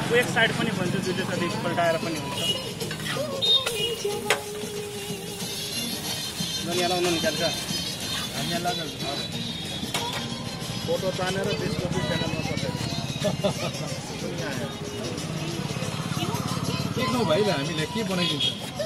एक साइड पनि भन्छु दुईले त पल्टाएर पनि हुन्छ ननि लाउन निकाल्छ हामी लाग्छ फोटो तानेर त्यसपछि च्यानलमा पठाउँछ देख्नु भाइले हामीले के बनाइदिन्छ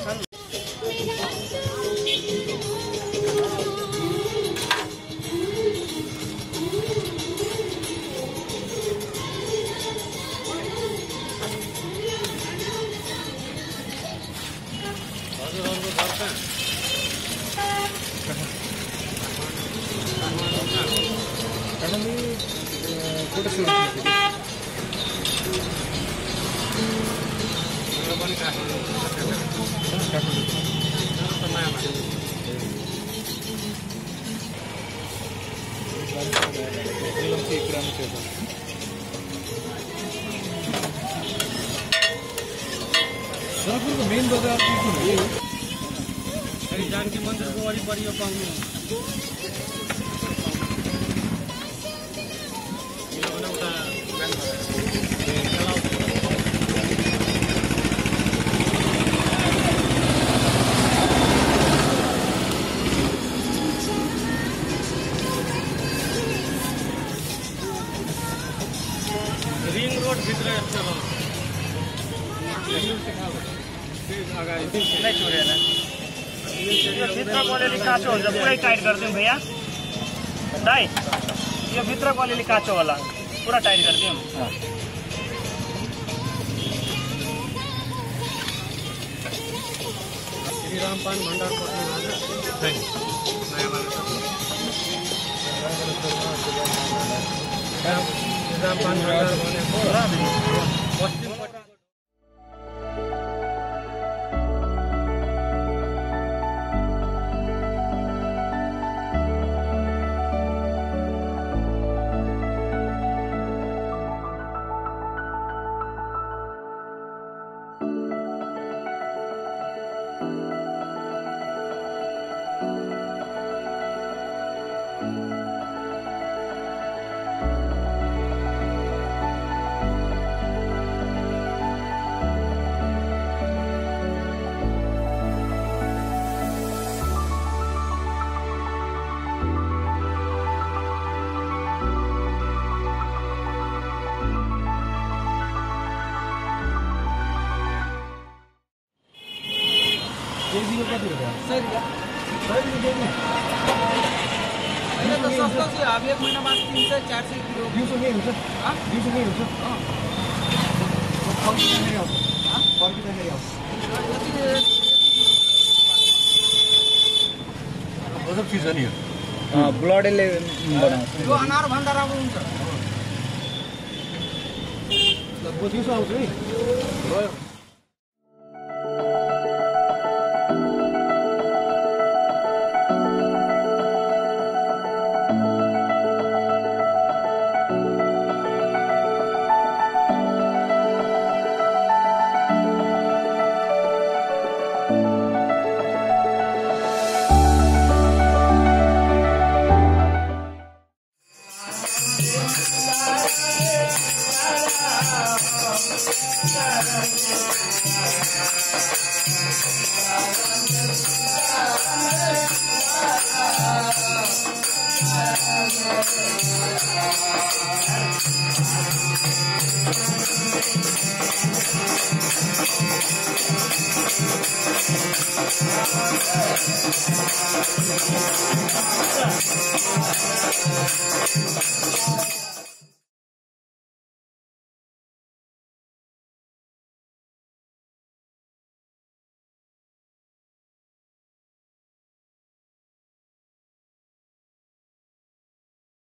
जनकपुरको मेन बजार के हो जानकी मन्दिरको वरिपरि यो पाउनु रिङ रोड भित्र भित्रको अलिअलि काँचो हुन्छ पुरै टाइट गरिदिउँ भैया दाइ यो भित्रको अलिअलि काँचो होला पुरा टाइट गरिदिउँ रामपान भण्डार रामपान भण्डार भनेको पश्चिमपट्टि अब एक महीना बाद 300-400 किलो दिउँसो के हुन्छ दिउँसो के हुन्छ फर्किँदाखेरि आउँछ फर्किँदाखेरि आउँछ गजब चिज हो नि यो ब्लडले बनाउँछ यो अनार भन्दा राम्रो हुन्छ दिउँसो आउँछ है